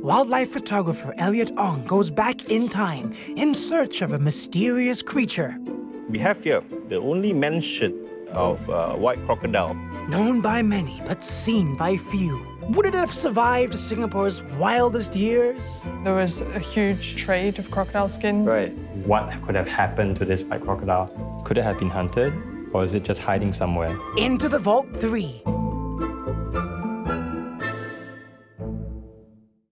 wildlife photographer Elliott Ong goes back in time in search of a mysterious creature. We have here the only mention of white crocodile. Known by many, but seen by few. Would it have survived Singapore's wildest years? There was a huge trade of crocodile skins. Right. What could have happened to this white crocodile? Could it have been hunted, or is it just hiding somewhere? Into the Vault 3.